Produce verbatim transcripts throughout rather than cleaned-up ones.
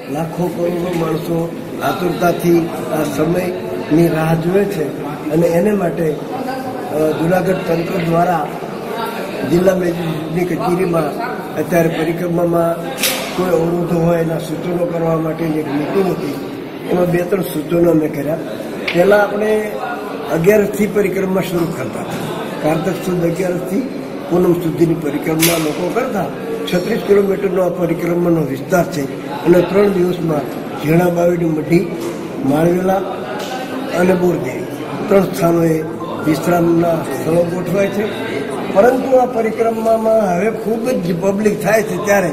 લાખો કરોડો માણસો આતુરતાથી આ સમયની રાહ જુએ છે અને એને માટે જુનાગઢ તંત્ર દ્વારા જિલ્લા મેજિસ્ટ્રેટની કચેરીમાં અત્યારે પરિક્રમામાં કોઈ અવરોધો હોય એના સૂચનો કરવા માટેની એક મિટિંગ હતી. એમાં બે ત્રણ સૂચનો અમે કર્યા. પહેલાં આપણે અગિયારસથી પરિક્રમા શરૂ કરતા, કારતક સુદ અગિયારસથી પૂનમ સુધીની પરિક્રમા લોકો કરતા. છત્રીસ કિલોમીટરનો આ પરિક્રમાનો વિસ્તાર છે અને ત્રણ દિવસમાં ઝીણા બાવીની મઢી, માળવેલા અને બોરદેવી ત્રણ સ્થાનોએ વિશ્રામના સ્થળો ગોઠવાય છે. પરંતુ આ પરિક્રમામાં હવે ખૂબ જ પબ્લિક થાય છે ત્યારે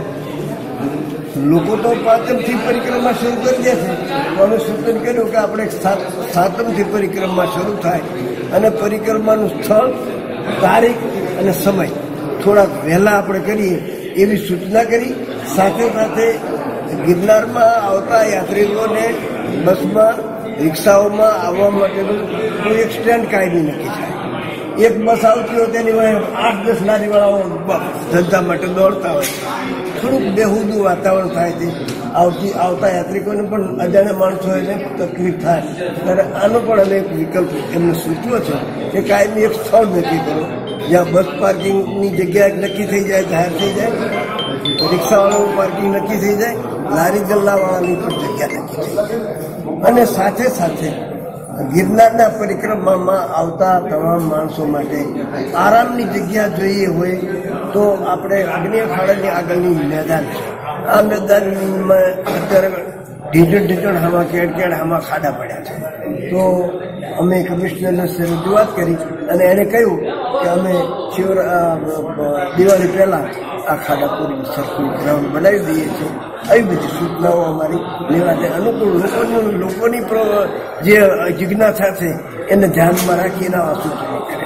લોકો તો પાંચમથી પરિક્રમા શરૂ કરી દે છે. અમે સૂચન કર્યું કે આપણે સાતમથી પરિક્રમા શરૂ થાય અને પરિક્રમાનું સ્થળ, તારીખ અને સમય થોડાક વહેલા આપણે કરીએ એવી સૂચના કરી. સાથે સાથે ગિરનારમાં આવતા યાત્રિકોને બસમાં, રિક્ષાઓમાં આવવા માટેનું કોઈ એક સ્ટેન્ડ કાયમી નક્કી થાય. એક બસ આવતી હોય તેની વચ્ચે આઠ દસ લારીવાળાઓ ધંધા માટે દોડતા હોય. થોડુંક બેહુદું વાતાવરણ થાય છે. આવતી આવતા યાત્રિકોને પણ અજાણ્યા માણસો એને તકલીફ થાય ત્યારે આનો પણ અમે એક વિકલ્પ એમને સૂચવો છે કે કાયમી એક સ્થળ નક્કી કરો જ્યાં બસ પાર્કિંગની જગ્યા નક્કી થઈ જાય, જાહેર થઈ જાય, રિક્ષાવાળાનું પાર્કિંગ નક્કી થઈ જાય, લારી ગલ્લાવાળાની પણ જગ્યા નક્કી થઈ જાય. અને સાથે સાથે ગિરનારના પરિક્રમામાં આવતા તમામ માણસો માટે આરામની જગ્યા જોઈએ હોય તો આપણે આગ્નેય ખાડાની આગળની મેદાન છે. આ મેદાનમાં અત્યારે ઢીંચણ ઢીંચણ હામાં કેડ કેડ હામાં ખાડા પડ્યા છે. તો અમે કમિશનરને રજૂઆત કરી અને એને કહ્યું કે અમે શિવર દિવાળી પહેલાં આ ખાડા પૂરી સરખું ગ્રાઉન્ડ બનાવી દઈએ છીએ. આવી બધી સૂચનાઓ અમારી લેવાથી અનુકૂળ લોકોની લોકોની જે જિજ્ઞાસા છે એને ધ્યાનમાં રાખીને આ સૂચનો કરે.